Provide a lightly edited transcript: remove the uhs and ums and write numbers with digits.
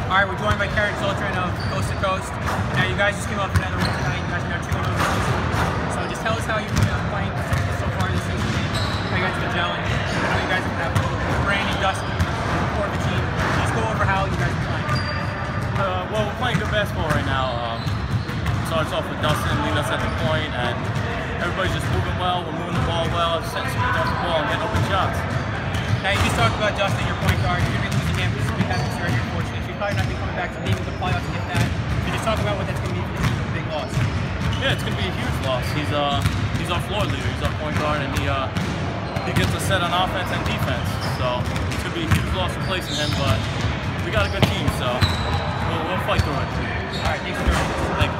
All right, we're joined by Kerin Soltren of Coast to Coast. Now, you guys just came off another win tonight. You guys are now 2-0 this season. So just tell us how you've been playing so far this season, how you guys have been gelling. I know you guys have Brandon, Dustin, for the team. Just go over how you guys are playing. Well, we're playing good basketball right now. Starts off with Dustin leading us at the point, and everybody's just moving well. We're moving the ball well, setting screens off the ball, and getting open shots. Now, you just talked about Dustin, your point guard. You're going to be losing him because we have this surgery, unfortunately. So you're probably not going to be coming back to maybe the playoffs to get that. So just talk about what that's going to be for the team, a big loss. Yeah, it's going to be a huge loss. He's our floor leader. He's our point guard, and he gets us set on offense and defense. So it's going to be a huge loss replacing him, but we got a good team, so we'll fight through it. All right, thanks for joining us. Thank you.